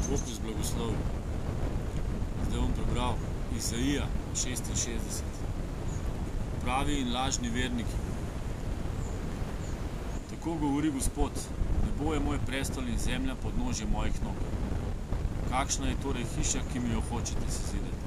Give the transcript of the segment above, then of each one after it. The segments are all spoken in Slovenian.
Bog vas blagoslovi. Zdaj bom prebral Izaija 66. Pravi in lažni verniki. Tako govori Gospod, nebo je moj prestol in zemlja podnožje mojih nog. Kakšna je torej hiša, ki mi jo hočete sezidati?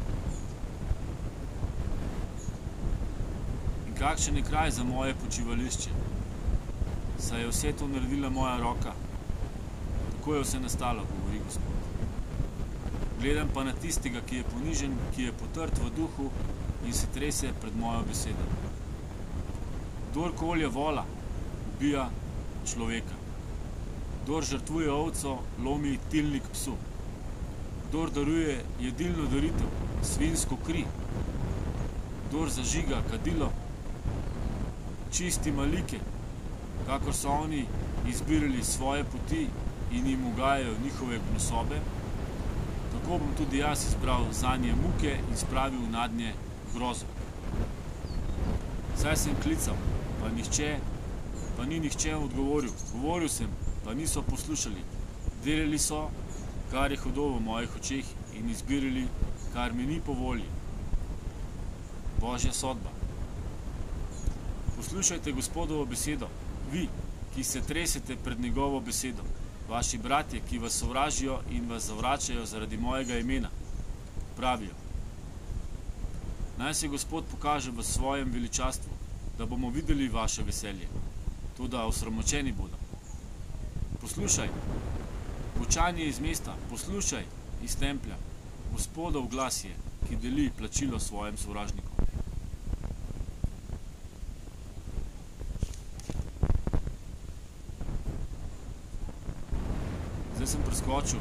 In kakšen je kraj za moje počivališče? Saj je vse to naredila moja roka. Tako je vse nastalo, govori Gospod. Gledam pa na tistega, ki je ponižen, ki je potrt v duhu in se trese pred mojo besedo. Kdor kolje vola, ubija človeka. Kdor žrtvuje ovco, lomi tilnik psu. Kdor daruje jedilno daritev, svinjsko kri. Kdor zažiga kadilo, čisti malike, kakor so oni izbirali svoje poti in jim ugajajo njihove gnusobe, tako bom tudi jaz izbral zanje muke in spravil nadnje grozo. Saj sem klical, pa ni nihče odgovoril. Govoril sem, pa niso poslušali. Delali so, kar je hudo v mojih očeh in izbirali, kar mi ni po volji. Božja sodba. Poslušajte Gospodovo besedo, vi, ki se tresete pred njegovo besedo, vaši bratje, ki vas sovražijo in vas zavračajo zaradi mojega imena, pravijo. Naj se Gospod pokaže v svojem veličastvu, da bomo videli vaše veselje, toda osramočeni bodo. Poslušaj, bučanje iz mesta, poslušaj iz templja, Gospodov glas je, ki deli plačilo svojim sovražnikom. Zdaj sem preskočil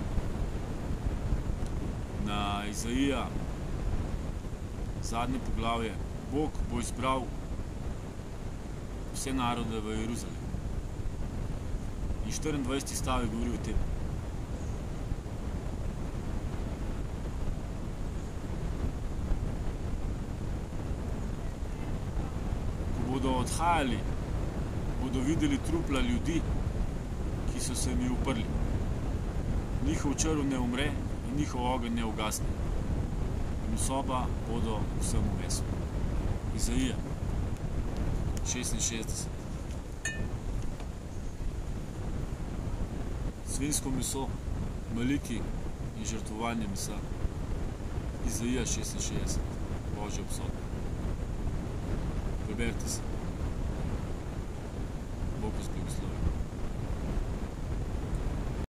na Izaija, zadnje poglavje. Bog bo izbral vse narode v Jeruzalem. In 24. stavek govori o tem. Ko bodo odhajali, bodo videli trupla ljudi, ki so se mi uprli. Njihov črv ne umre in njihov ogenj ne ugasne. Gnusoba bodo vsemu mesu. Izaija 66. Svinjsko meso, maliki in žrtvovanje mesa. Izaija 66. Božja obsodba. Preberite se. Bog vas blagoslovi.